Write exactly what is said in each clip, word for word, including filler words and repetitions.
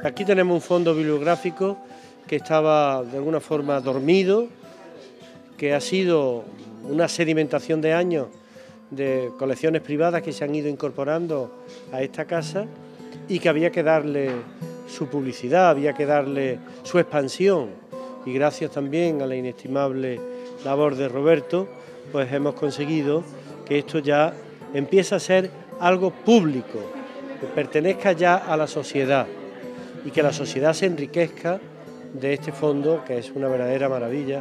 Aquí tenemos un fondo bibliográfico que estaba de alguna forma dormido, que ha sido una sedimentación de años de colecciones privadas que se han ido incorporando a esta casa y que había que darle su publicidad, había que darle su expansión, y gracias también a la inestimable labor de Roberto, pues hemos conseguido que esto ya empiece a ser algo público, que pertenezca ya a la sociedad y que la sociedad se enriquezca de este fondo, que es una verdadera maravilla.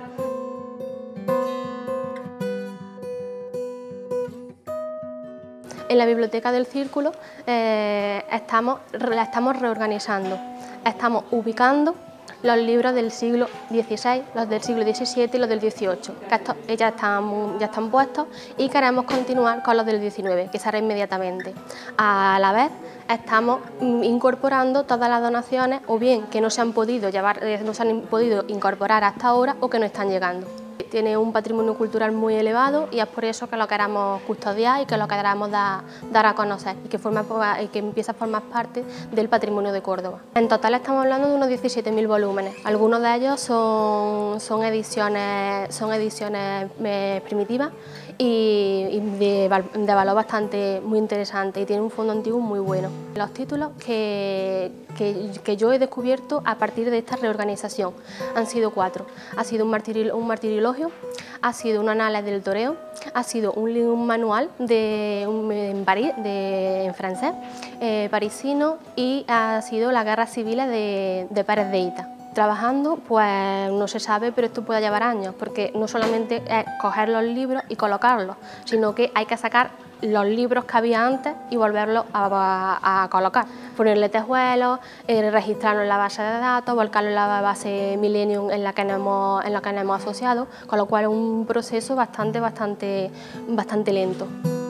En la Biblioteca del Círculo eh, estamos, la estamos reorganizando, estamos ubicando los libros del siglo dieciséis, los del siglo diecisiete y los del dieciocho, que estos ya están, ya están puestos, y queremos continuar con los del diecinueve, que será inmediatamente. A la vez estamos incorporando todas las donaciones, o bien que no se han podido llevar, no se han podido incorporar hasta ahora o que no están llegando. Tiene un patrimonio cultural muy elevado y es por eso que lo queremos custodiar y que lo queremos dar, dar a conocer y que, forma, y que empieza a formar parte del patrimonio de Córdoba. En total estamos hablando de unos diecisiete mil volúmenes. Algunos de ellos son, son ediciones, son ediciones eh, primitivas y, y de, de valor bastante muy interesante, y tiene un fondo antiguo muy bueno. Los títulos que, que, que yo he descubierto a partir de esta reorganización han sido cuatro. Ha sido un, martirio, un martirilogio, ha sido un análisis del toreo, ha sido un, un manual de, un, en, París, de, en francés, eh, parisino, y ha sido las guerras civiles de, de Pérez de Hita. Trabajando, pues no se sabe, pero esto puede llevar años, porque no solamente es coger los libros y colocarlos, sino que hay que sacar los libros que había antes y volverlos a, a, a colocar, ponerle tejuelos, eh, registrarlo en la base de datos, volcarlo en la base Millennium en la que nos hemos, en la que nos hemos asociado, con lo cual es un proceso bastante, bastante, bastante lento.